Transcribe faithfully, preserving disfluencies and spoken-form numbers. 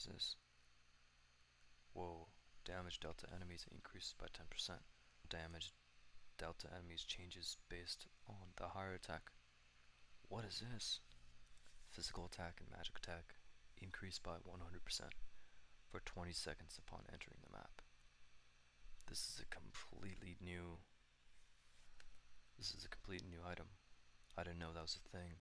is this? Whoa, damage delta enemies increases by ten percent. Damage delta enemies changes based on the higher attack. What is this? Physical attack and magic attack increase by one hundred percent for twenty seconds upon entering the map. This is a completely new This is a completely new item. I didn't know that was a thing.